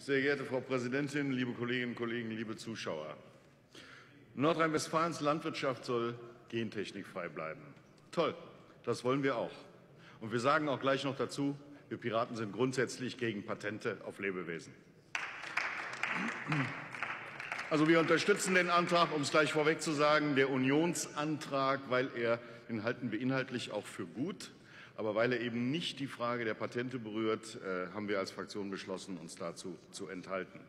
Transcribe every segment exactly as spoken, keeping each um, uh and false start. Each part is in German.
Sehr geehrte Frau Präsidentin, liebe Kolleginnen und Kollegen, liebe Zuschauer! Nordrhein-Westfalens Landwirtschaft soll gentechnikfrei bleiben. Toll, das wollen wir auch. Und wir sagen auch gleich noch dazu, wir Piraten sind grundsätzlich gegen Patente auf Lebewesen. Also wir unterstützen den Antrag, um es gleich vorweg zu sagen, der Unionsantrag, weil er, den halten wir inhaltlich auch für gut. Aber weil er eben nicht die Frage der Patente berührt, äh, haben wir als Fraktion beschlossen, uns dazu zu enthalten.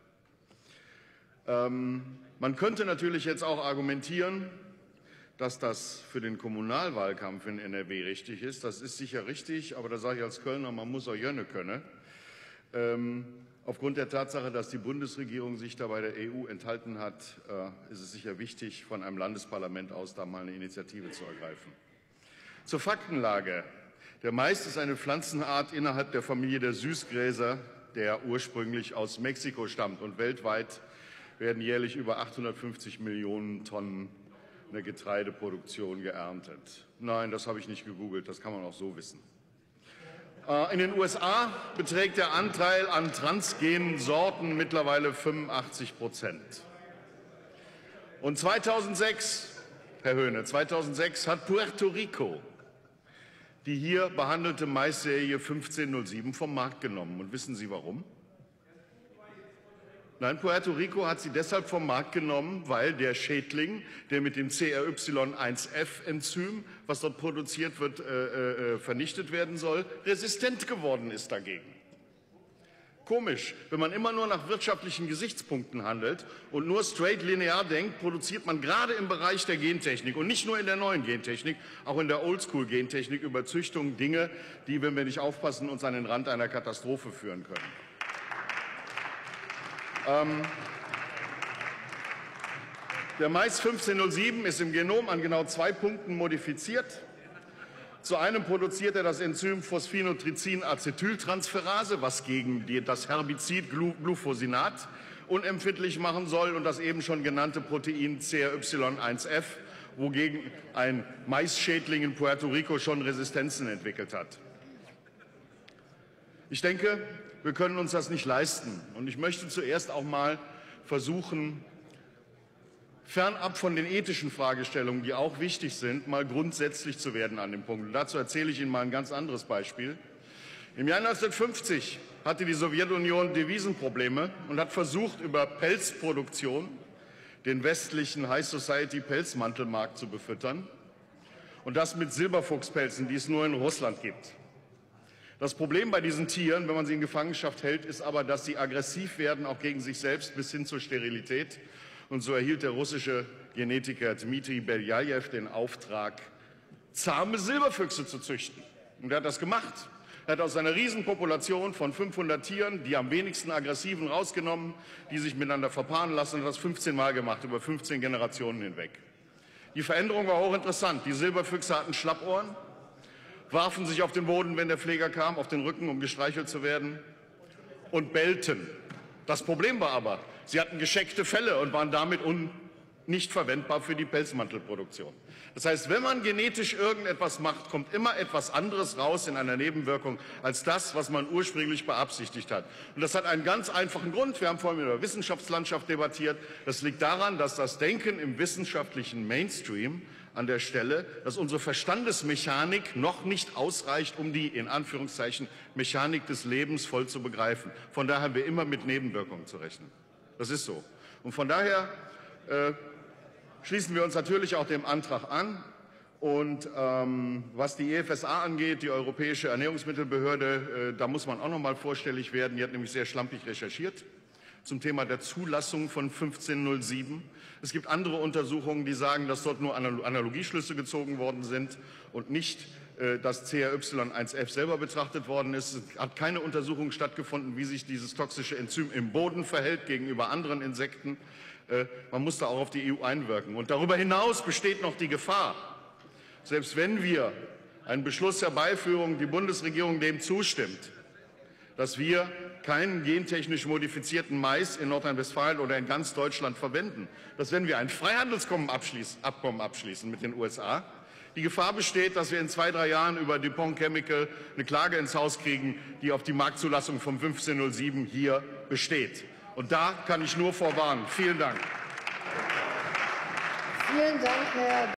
Ähm, man könnte natürlich jetzt auch argumentieren, dass das für den Kommunalwahlkampf in N R W richtig ist. Das ist sicher richtig, aber da sage ich als Kölner, man muss auch Jönne können. Ähm, aufgrund der Tatsache, dass die Bundesregierung sich da bei der E U enthalten hat, äh, ist es sicher wichtig, von einem Landesparlament aus da mal eine Initiative zu ergreifen. Zur Faktenlage. Der Mais ist eine Pflanzenart innerhalb der Familie der Süßgräser, der ursprünglich aus Mexiko stammt. Und weltweit werden jährlich über achthundertfünfzig Millionen Tonnen eine Getreideproduktion geerntet. Nein, das habe ich nicht gegoogelt, das kann man auch so wissen. In den U S A beträgt der Anteil an transgenen Sorten mittlerweile fünfundachtzig Prozent. Und zweitausendsechs, Herr Höhne, zweitausendsechs hat Puerto Rico die hier behandelte Maisserie fünfzehn null sieben vom Markt genommen. Und wissen Sie warum? Nein, Puerto Rico hat sie deshalb vom Markt genommen, weil der Schädling, der mit dem C R Y eins F Enzym, was dort produziert wird, äh, äh, vernichtet werden soll, resistent geworden ist dagegen. Komisch, wenn man immer nur nach wirtschaftlichen Gesichtspunkten handelt und nur straight linear denkt, produziert man gerade im Bereich der Gentechnik und nicht nur in der neuen Gentechnik, auch in der Oldschool-Gentechnik über Züchtung Dinge, die, wenn wir nicht aufpassen, uns an den Rand einer Katastrophe führen können. Ähm, der Mais fünfzehn null sieben ist im Genom an genau zwei Punkten modifiziert. Zu einem produziert er das Enzym Phosphinotrypsin-Acetyltransferase, was gegen die, das Herbizid Glufosinat unempfindlich machen soll, und das eben schon genannte Protein C R Y eins F, wogegen ein Maisschädling in Puerto Rico schon Resistenzen entwickelt hat. Ich denke, wir können uns das nicht leisten. Und ich möchte zuerst auch mal versuchen, fernab von den ethischen Fragestellungen, die auch wichtig sind, mal grundsätzlich zu werden an dem Punkt. Und dazu erzähle ich Ihnen mal ein ganz anderes Beispiel. Im Jahr neunzehnhundertfünfzig hatte die Sowjetunion Devisenprobleme und hat versucht, über Pelzproduktion den westlichen High Society Pelzmantelmarkt zu befüttern. Und das mit Silberfuchspelzen, die es nur in Russland gibt. Das Problem bei diesen Tieren, wenn man sie in Gefangenschaft hält, ist aber, dass sie aggressiv werden, auch gegen sich selbst bis hin zur Sterilität. Und so erhielt der russische Genetiker Dmitri Beljajew den Auftrag, zahme Silberfüchse zu züchten. Und er hat das gemacht. Er hat aus einer Riesenpopulation von fünfhundert Tieren die am wenigsten aggressiven rausgenommen, die sich miteinander verpaaren lassen, und hat das fünfzehn Mal gemacht, über fünfzehn Generationen hinweg. Die Veränderung war hochinteressant. Die Silberfüchse hatten Schlappohren, warfen sich auf den Boden, wenn der Pfleger kam, auf den Rücken, um gestreichelt zu werden, und bellten. Das Problem war aber, sie hatten gescheckte Felle und waren damit un nicht verwendbar für die Pelzmantelproduktion. Das heißt, wenn man genetisch irgendetwas macht, kommt immer etwas anderes raus in einer Nebenwirkung als das, was man ursprünglich beabsichtigt hat. Und das hat einen ganz einfachen Grund. Wir haben vorhin über Wissenschaftslandschaft debattiert. Das liegt daran, dass das Denken im wissenschaftlichen Mainstream an der Stelle, dass unsere Verstandesmechanik noch nicht ausreicht, um die, in Anführungszeichen, Mechanik des Lebens voll zu begreifen. Von daher haben wir immer mit Nebenwirkungen zu rechnen. Das ist so. Und von daher äh, schließen wir uns natürlich auch dem Antrag an. Und ähm, was die E F S A angeht, die Europäische Ernährungsmittelbehörde, äh, da muss man auch noch mal vorstellig werden. Die hat nämlich sehr schlampig recherchiert zum Thema der Zulassung von fünfzehn null sieben. Es gibt andere Untersuchungen, die sagen, dass dort nur Analogieschlüsse gezogen worden sind und nicht äh, das C R Y eins F selber betrachtet worden ist. Es hat keine Untersuchung stattgefunden, wie sich dieses toxische Enzym im Boden verhält gegenüber anderen Insekten. Äh, man muss da auch auf die E U einwirken. Und darüber hinaus besteht noch die Gefahr, selbst wenn wir einen Beschluss herbeiführen, die Bundesregierung dem zustimmt, dass wir keinen gentechnisch modifizierten Mais in Nordrhein-Westfalen oder in ganz Deutschland verwenden, dass wenn wir ein Freihandelsabkommen abschließen, Abkommen abschließen mit den U S A, Die Gefahr besteht, dass wir in zwei, drei Jahren über DuPont Chemical eine Klage ins Haus kriegen, die auf die Marktzulassung vom fünfzehn null sieben hier besteht. Und da kann ich nur vorwarnen. Vielen Dank. Vielen Dank, Herr